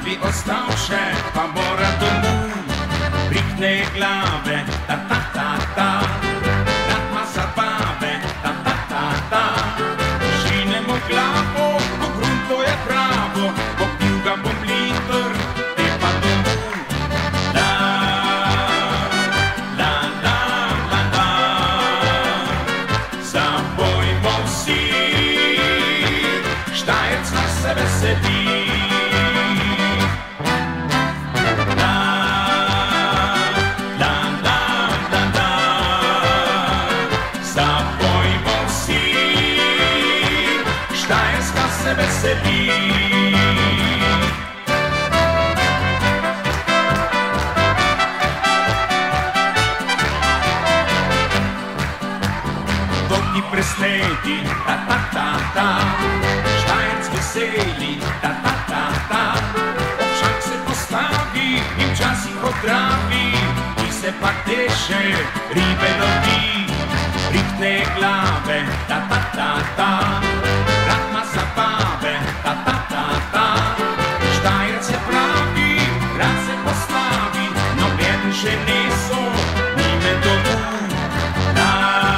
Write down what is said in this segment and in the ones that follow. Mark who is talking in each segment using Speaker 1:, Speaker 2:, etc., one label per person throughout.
Speaker 1: bi ostal še, pa mora domov. Prikne glave, ta ta ta ta, rad ma zabave, ta ta ta ta. Žinemo glavo, po grunto je pravo, popil ga bom liter, te pa domov. La, la, la, la, la, zabojmo vsi, Štajerska se veseli. Štajerska se veseli. Dolgi presledi, ta ta ta ta, Štajerc veseli, ta ta ta ta. Občak se postavi in včasih odravi, ki se pa teše, ribe lovi. Prikne glave, ta ta ta ta, rad ma zabave, ta ta ta ta. Štajerc je pravi, rad se postavi, noben še niso, nime domov. La,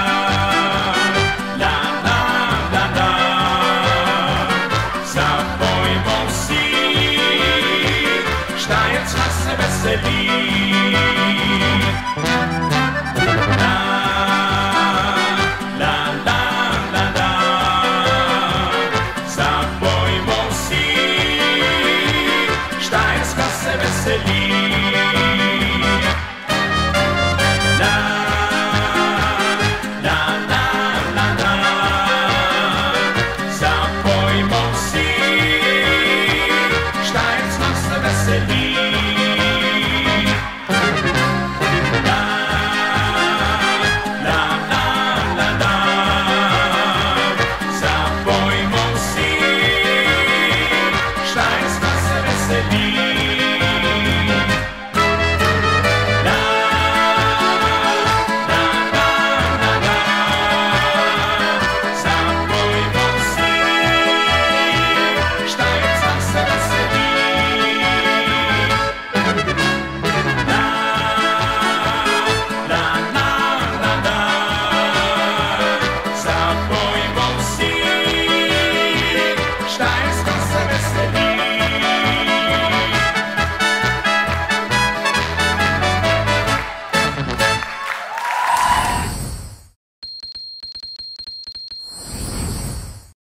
Speaker 1: la, la, la, la, zabojmo vsi, Štajerska se veseli.